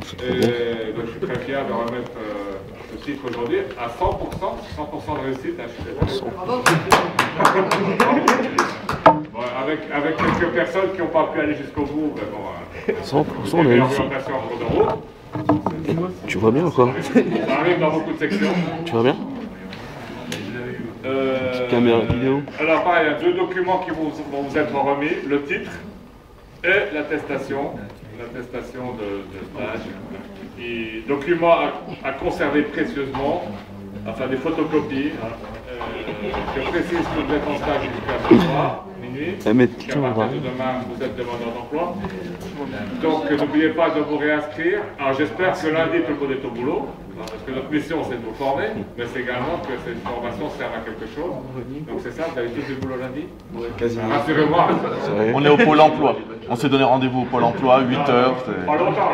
Et donc je suis très fier de remettre ce titre aujourd'hui à 100%, 100% de réussite. Hein, je suis bon, avec quelques personnes qui n'ont pas pu aller jusqu'au bout, mais bon, 100% de réussite. En cours de route. Tu vois bien ou quoi? Ça arrive dans beaucoup de sections. Tu vois bien? Caméra vidéo. Alors pareil, il y a 2 documents qui vont vous être remis, le titre et l'attestation de stage. Et document à conserver précieusement, enfin des photocopies. Je précise que vous êtes en stage jusqu'à ce soir, minuit. À partir de demain, vous êtes demandeur d'emploi. Donc n'oubliez pas de vous réinscrire. Alors j'espère que lundi tout le monde est au boulot. Parce que notre mission c'est de vous former, mais c'est également que cette formation serve à quelque chose. Donc c'est ça, vous avez tous du boulot lundi? Oui, quasiment. Rassurez-moi. On est au Pôle emploi. On s'est donné rendez-vous au Pôle emploi, 8 h. Pas longtemps.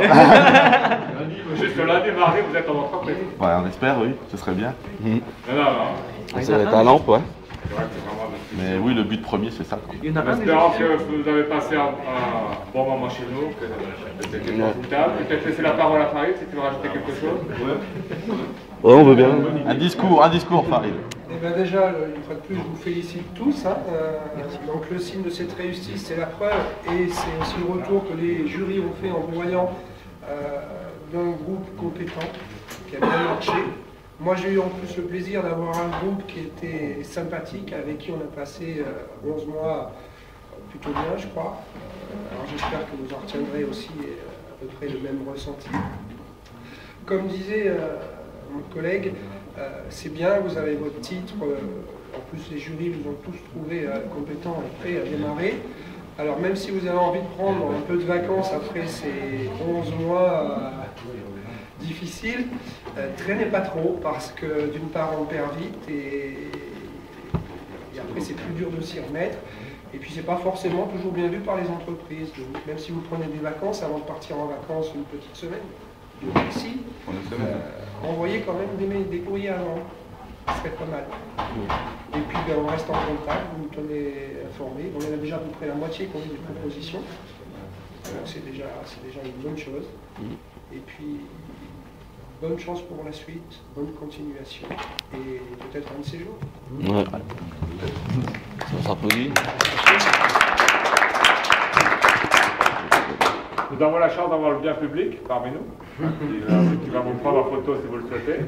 Juste lundi, mardi, vous êtes en entreprise. Ouais, on espère, oui, ce serait bien. Non. Ça va être à lampe, ouais. Mais oui, le but premier, c'est ça. Espérons que vous avez passé un bon moment chez nous, que c'était confortable. Peut-être laisser la parole à Farid si tu veux rajouter quelque chose. Ouais, on veut bien. Un discours, Farid. Eh bien déjà, une fois de plus, je vous félicite tous. Hein. Donc le signe de cette réussite, c'est la preuve et c'est aussi le retour que les jurys ont fait en voyant d'un groupe compétent qui a bien marché. Moi, j'ai eu en plus le plaisir d'avoir un groupe qui était sympathique, avec qui on a passé 11 mois plutôt bien, je crois. Alors j'espère que vous en retiendrez aussi à peu près le même ressenti. Comme disait mon collègue, c'est bien, vous avez votre titre. En plus, les jurys vous ont tous trouvé compétents et prêts à démarrer. Alors même si vous avez envie de prendre un peu de vacances après ces 11 mois difficile, traînez pas trop parce que d'une part on perd vite et après c'est plus dur de s'y remettre et puis c'est pas forcément toujours bien vu par les entreprises. Donc, même si vous prenez des vacances avant de partir en vacances une petite semaine, ici, envoyez quand même des courriers avant, ce serait pas mal. Et puis on reste en contact, vous nous tenez informés. On a déjà à peu près la moitié qu'on a des propositions, donc c'est déjà une bonne chose. Et puis bonne chance pour la suite, bonne continuation et peut-être un de ces jours. Ouais. Ça s'applaudit. Nous avons la chance d'avoir le bien public parmi nous, qui va vous prendre en photo si vous le souhaitez,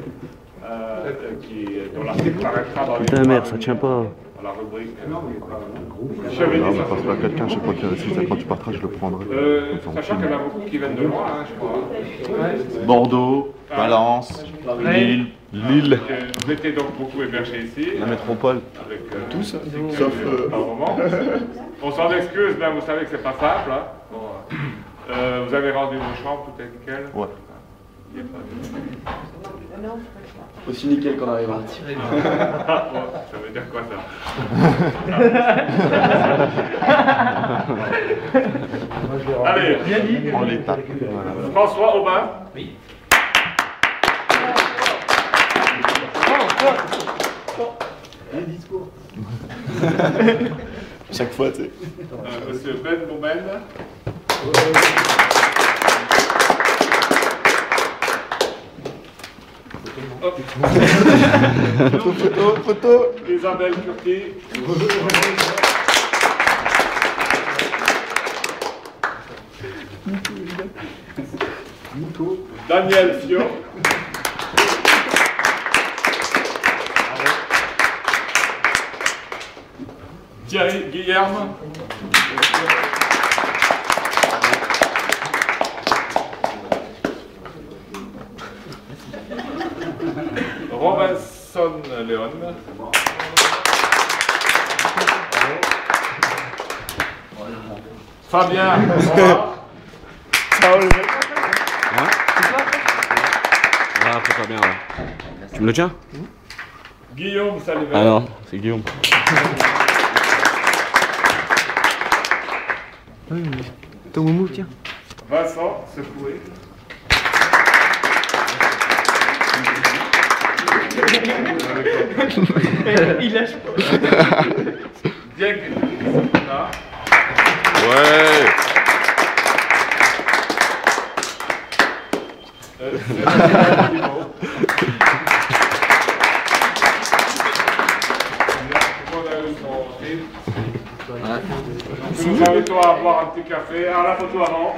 dont l'article paraîtra dans les... Putain merde, ça tient pas. La rubrique. Non, mais passe pas à quelqu'un, je sais pas si quand tu partages, je le prendrai. Sachant qu'il y en a beaucoup qui viennent de loin, hein, je crois. Bordeaux, Valence, Lille. Vous étiez donc beaucoup hébergés ici. La métropole. Avec tous, sauf par moment. On s'en excuse, mais vous savez que c'est pas simple. Hein. Bon, vous avez rendu vos chambres, tout est nickel? Ouais. Aussi nickel qu'on arrive. Ça veut dire quoi ça? Allez, On les tape. François Aubin. Oui. Les discours. Chaque fois, tu sais. Monsieur Ben Boumen. Photo. Isabelle Curti. Nico. Daniel Fio. Thierry Guillerme. Robinson Léon. Fabien. Ciao les mecs. Hein? Ah, faut pas bien, ouais. Tu me le tiens? Guillaume Saliver. Ah non, c'est Guillaume. Ton moumou, tiens. Vincent Secoué. Il lâche pas. Dieg. Ouais. Nous vous invitons à boire un petit café. Ah, la photo avant.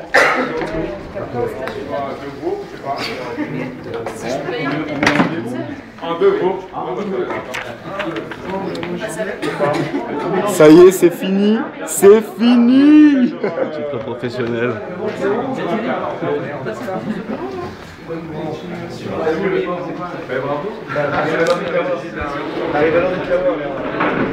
Deux groupes, je sais pas. En deux groupes. Ça y est, c'est fini. C'est fini. Titre professionnel. Bravo.